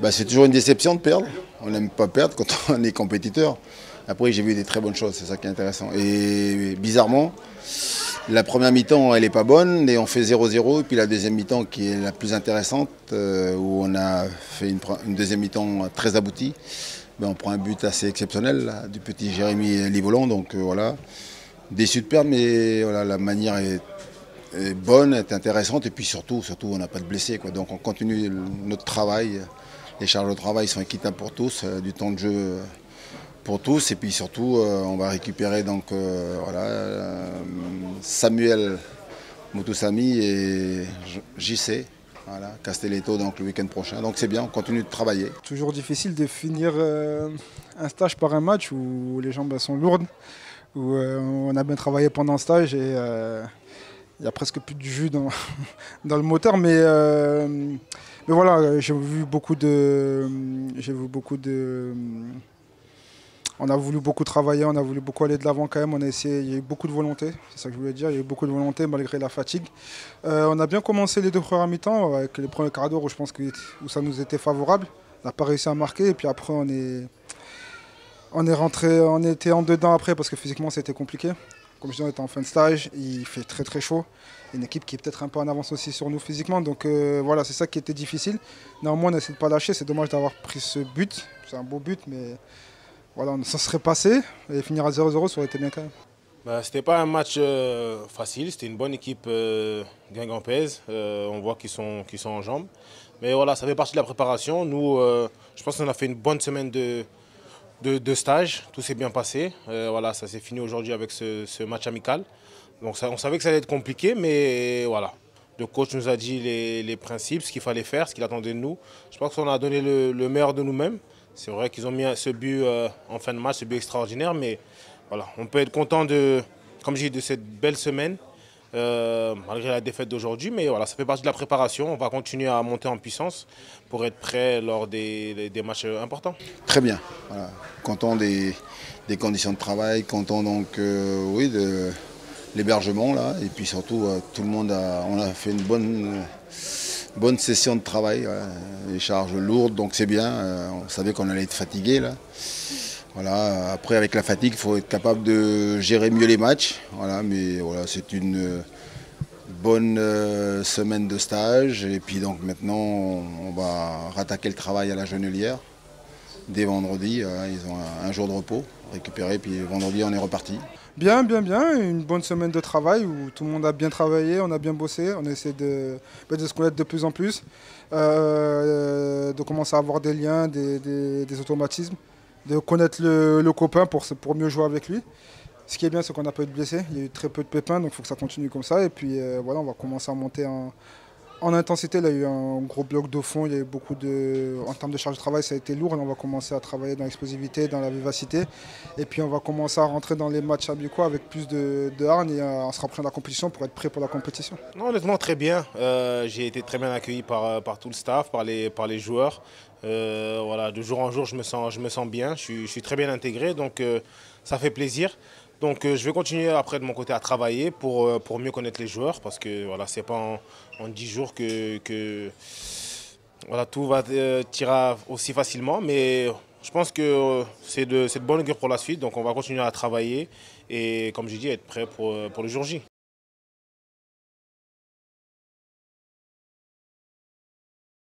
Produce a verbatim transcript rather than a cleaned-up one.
Bah, c'est toujours une déception de perdre. On n'aime pas perdre quand on est compétiteur. Après, j'ai vu des très bonnes choses, c'est ça qui est intéressant. Et bizarrement, la première mi-temps, elle n'est pas bonne, et on fait zéro zéro. Et puis la deuxième mi-temps, qui est la plus intéressante, euh, où on a fait une, une deuxième mi-temps très aboutie, ben, on prend un but assez exceptionnel là, du petit Jérémy Livolan. Donc euh, voilà, déçu de perdre, mais voilà, la manière est, est bonne, est intéressante. Et puis surtout, surtout on n'a pas de blessés, quoi. Donc on continue notre travail. Les charges de travail sont équitables pour tous, euh, du temps de jeu euh, pour tous. Et puis surtout, euh, on va récupérer donc, euh, voilà, euh, Samuel Moutoussamy et J C, voilà, Castelletto donc, le week-end prochain. Donc c'est bien, on continue de travailler. Toujours difficile de finir euh, un stage par un match où les jambes sont lourdes, où euh, on a bien travaillé pendant le stage et euh, il n'y a presque plus de jus dans, dans le moteur. Mais, euh, mais voilà, j'ai vu beaucoup de... J'ai vu beaucoup de On a voulu beaucoup travailler, on a voulu beaucoup aller de l'avant quand même, on a essayé, il y a eu beaucoup de volonté, c'est ça que je voulais dire, il y a eu beaucoup de volonté malgré la fatigue. Euh, on a bien commencé les deux premières mi-temps, avec les premiers quarts d'heure où je pense que où ça nous était favorable. On n'a pas réussi à marquer et puis après on est, on est rentré, on était en dedans après parce que physiquement c'était compliqué. Comme je dis, on était en fin de stage, il fait très très chaud. Une équipe qui est peut-être un peu en avance aussi sur nous physiquement, donc euh, voilà, c'est ça qui était difficile. Néanmoins, on essaie de ne pas lâcher, c'est dommage d'avoir pris ce but, c'est un beau but, mais... Voilà, ça serait passé et finir à zéro zéro, ça aurait été bien quand même. Bah, c'était pas un match euh, facile, c'était une bonne équipe euh, guingampèse. Euh, on voit qu'ils sont, qu'ils sont en jambes. Mais voilà, ça fait partie de la préparation. Nous, euh, je pense qu'on a fait une bonne semaine de, de, de stage. Tout s'est bien passé. Euh, voilà, ça s'est fini aujourd'hui avec ce, ce match amical. Donc ça, on savait que ça allait être compliqué, mais voilà. Le coach nous a dit les, les principes, ce qu'il fallait faire, ce qu'il attendait de nous. Je pense qu'on a donné le, le meilleur de nous-mêmes. C'est vrai qu'ils ont mis ce but euh, en fin de match, ce but extraordinaire, mais voilà, on peut être content de, comme j'ai dit, de cette belle semaine, euh, malgré la défaite d'aujourd'hui. Mais voilà, ça fait partie de la préparation. On va continuer à monter en puissance pour être prêt lors des, des, des matchs importants. Très bien. Voilà. Content des, des conditions de travail, content donc, euh, oui, de l'hébergement là, et puis surtout, euh, tout le monde a, on a fait une bonne. Euh, Bonne session de travail, voilà. Les charges lourdes, donc c'est bien. Euh, on savait qu'on allait être fatigué là. Voilà. Après, avec la fatigue, il faut être capable de gérer mieux les matchs. Voilà. Mais voilà, c'est une bonne euh, semaine de stage. Et puis donc maintenant, on va rattaquer le travail à la Genelière dès vendredi. Voilà. Ils ont un, un jour de repos récupéré, puis vendredi, on est reparti. Bien, bien, bien. Une bonne semaine de travail où tout le monde a bien travaillé, on a bien bossé, on essaie de, de se connaître de plus en plus, euh, de commencer à avoir des liens, des, des, des automatismes, de connaître le, le copain pour, pour mieux jouer avec lui. Ce qui est bien, c'est qu'on n'a pas eu de blessés, il y a eu très peu de pépins, donc il faut que ça continue comme ça. Et puis euh, voilà, on va commencer à monter en, en intensité. Là, il y a eu un gros bloc de fond, il y a eu beaucoup de... En termes de charge de travail, ça a été lourd. Et on va commencer à travailler dans l'explosivité, dans la vivacité. Et puis on va commencer à rentrer dans les matchs amicaux avec plus de, de hargne et on se rapprendre la compétition pour être prêt pour la compétition. Non, honnêtement, très bien. Euh, j'ai été très bien accueilli par, par tout le staff, par les, par les joueurs. Euh, voilà, de jour en jour, je me sens, je me sens bien. Je suis, je suis très bien intégré, donc euh, ça fait plaisir. Donc euh, je vais continuer après de mon côté à travailler pour, euh, pour mieux connaître les joueurs parce que voilà, ce n'est pas en, en dix jours que, que voilà, tout va euh, tirer aussi facilement. Mais je pense que euh, c'est de, de bonne augure pour la suite. Donc on va continuer à travailler et comme j'ai dit, être prêt pour, pour le jour J.